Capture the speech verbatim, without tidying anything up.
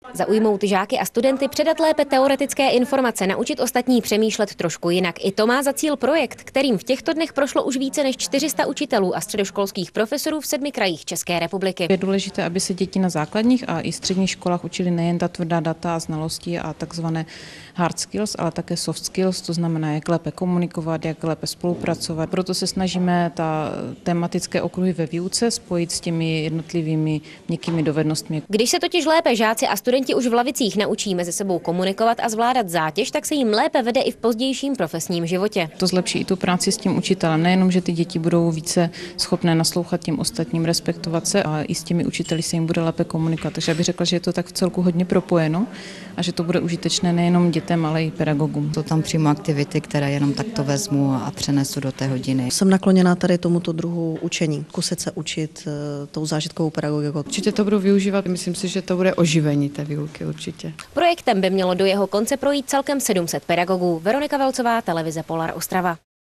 Zaujmout žáky a studenty, předat lépe teoretické informace, naučit ostatní přemýšlet trošku jinak. I to má za cíl projekt, kterým v těchto dnech prošlo už více než čtyři sta učitelů a středoškolských profesorů v sedmi krajích České republiky. Je důležité, aby se děti na základních a i středních školách učili nejen ta tvrdá data a znalosti a takzvané hard skills, ale také soft skills, to znamená, jak lépe komunikovat, jak lépe spolupracovat. Proto se snažíme ta tematické okruhy ve výuce spojit s těmi jednotlivými měkkými dovednostmi. Když se totiž lépe žáci a studenti už v lavicích naučí mezi sebou komunikovat a zvládat zátěž, tak se jim lépe vede i v pozdějším profesním životě. To zlepší i tu práci s tím učitelem. Nejenom, že ty děti budou více schopné naslouchat těm ostatním, respektovat se, a i s těmi učiteli se jim bude lépe komunikovat. Takže já bych řekla, že je to tak v celku hodně propojeno a že to bude užitečné nejenom dětem, ale i pedagogům. To tam přímo aktivity, které jenom takto vezmu a přenesu do té hodiny. Jsem nakloněná tady tomuto druhu učení, kusit se učit tou zážitkovou pedagogikou. Určitě to budu využívat, myslím si, že to bude oživení té výuky určitě. Projektem by mělo do jeho konce projít celkem sedm set pedagogů. Veronika Velcová, televize Polar Ostrava.